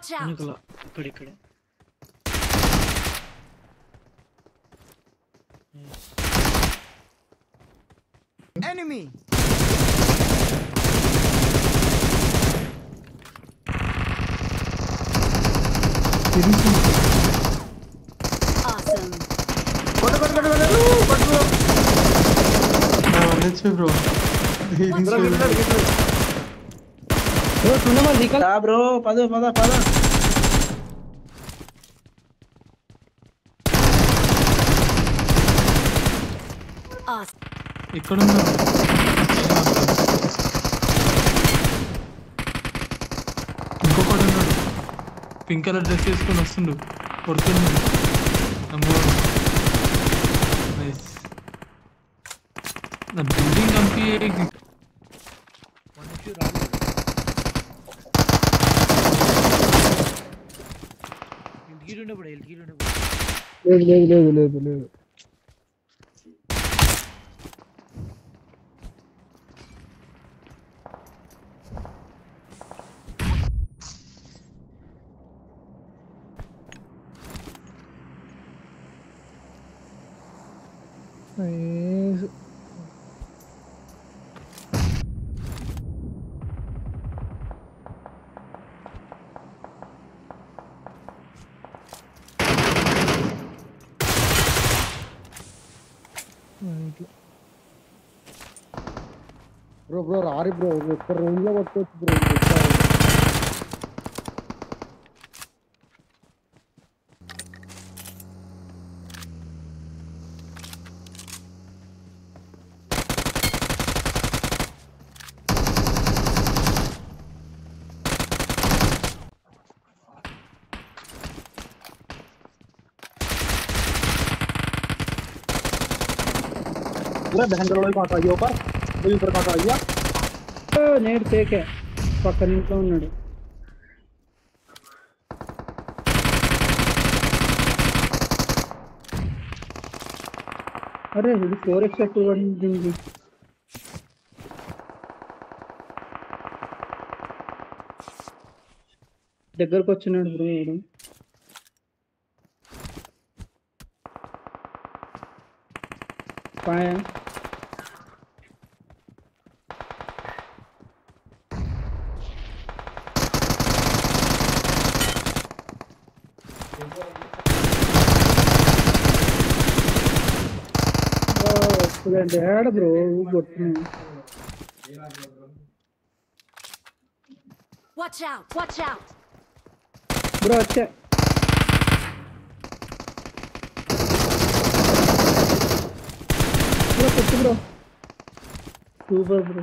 Watch out. ఇక్కడ Enemy. Awesome. let's go bro. bro tuna mal nikal bro pada Awesome. ఇక్కడ ఉన్నా ఇంకొకడు ఉన్నాడు పింక్ కలర్ డ్రెస్ వేసుకొని వస్తుండు కొడుతున్నాడు అమ్మో నైస్ నా బిల్డింగ్ కంపి లేదు bro రారి bro ఒక్క రూమ్ లో కొట్టుకోవచ్చు bro पूरा बहन का कौन सा ऊपर वो ऊपर कौन सा आ गया నేడు టేకే పక్కన ఇంట్లో ఉన్నాడు అరే ఇది 4x దీనికి దగ్గరకు వచ్చినాడు బ్రో వీడు పాయ ఏడ బ్రో కొట్టున్నా Watch out. బ్రో వచ్చా బ్రో కొట్టు బ్రో సూపర్ బ్రో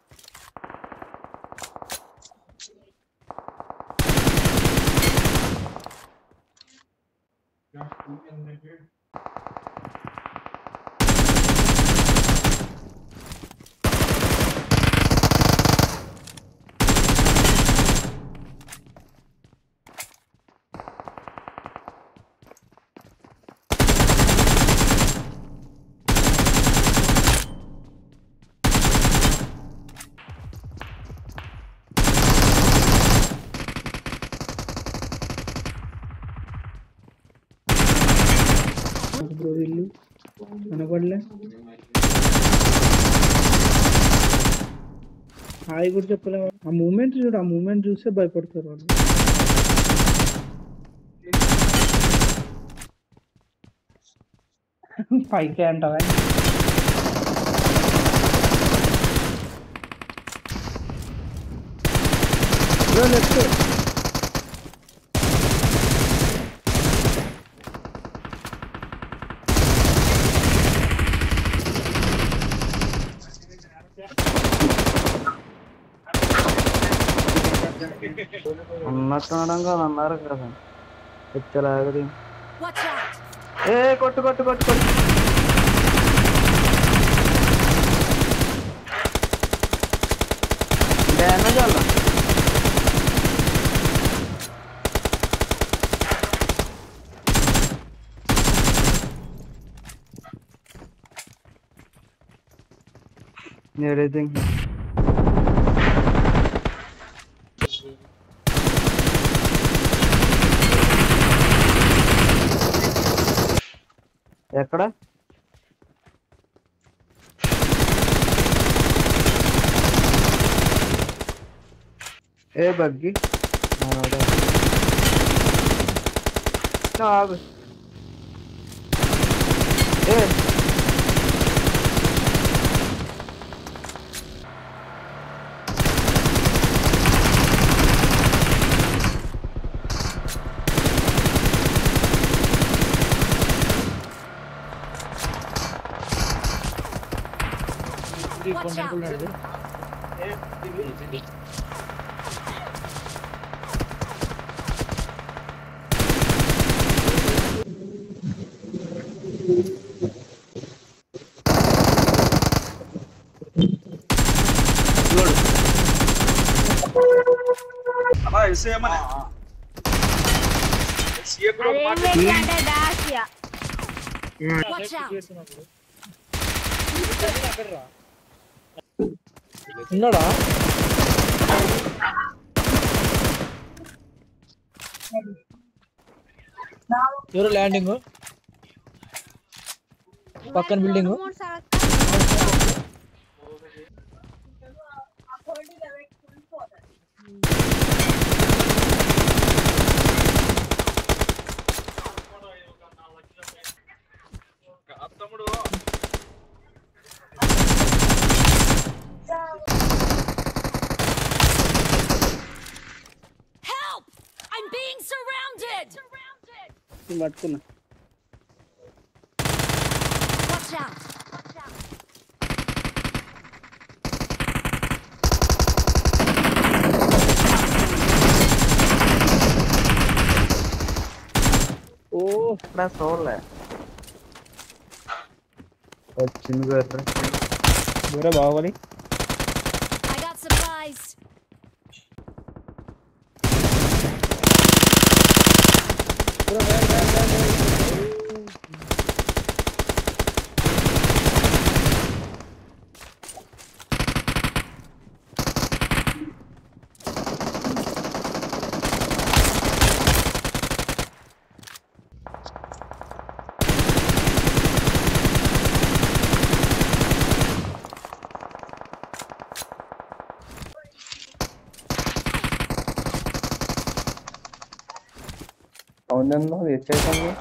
బ్రో వీళ్ళు కనపడలే హాయ్ కూడా చెప్పలే ఆ మూమెంట్ చూడు ఆ మూమెంట్ చూస్తే భయపడతారు వాళ్ళు పైకే అంటావా బ్రో లెఫ్ట్ ఉన్నట్టు అన్నారు కదా ఎచ్చలాగది Watch out. ఏ కొట్టు డ్యామేజ్ అలా everything ఎక్కడ ఏ బగ్గి ఆగు ఏ Watch out! అలా ఎస్ఏమని ఎస్ఏ కూడా Watch out! ఉన్నాడా ఎవరు ల్యాండింగ్ పక్కన బిల్డింగ్ తమ్ముడు Help! I'm being surrounded! పట్టుకున్నా Watch out! ఓ నా సోలే వచ్చింది కదా దూరం బాగోలి I got supplies! అవునన్నా ఎచ్చేసాను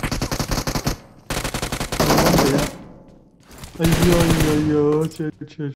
అయ్యో అయ్యో అయ్యో